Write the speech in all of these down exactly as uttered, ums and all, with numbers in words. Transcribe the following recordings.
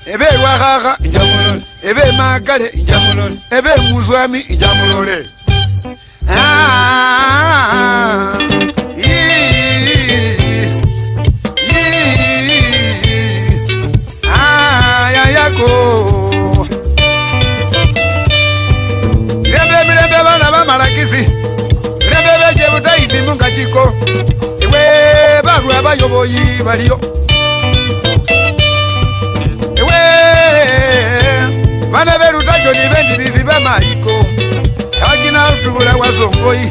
ebe lwakaka njamulole ebe magale njamulole ebe muzwami njamulole ah ah ya yako rebe rebe bana ba malakisi rebe beje butaisi munga chiko ewe baru abayoboyi baliyo Bana beru tajo ni bendi biziba maiko Hagina utubula wazongoi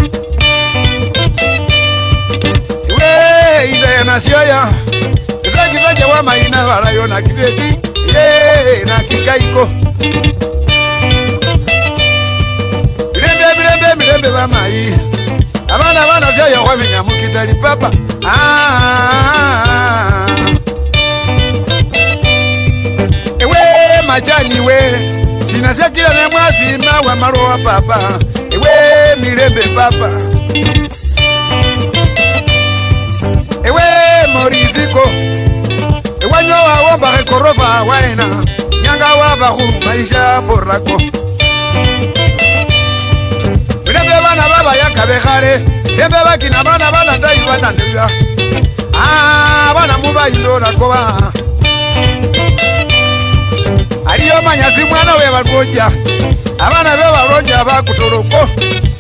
Wee inde ya nasioya Zagi zaja wa maina walayo na kibeti Yee na kikaiko Mirembe mirembe mirembe wa mai Abana wana zaya wa minyamu kitali papa Ah Majani we Sinasia kila na mwazima wa maroa papa Ewe mirembe papa Ewe moriziko Ewe nyowa womba rekorova waena Nyanga wabahu maisha porako Mirembe wana baba ya kabekare Mirembe bakina bana bana dai bana nduya Ah bana muba indora koba Aliyo manyazi mwana we balboja abana be balonja bakutoloko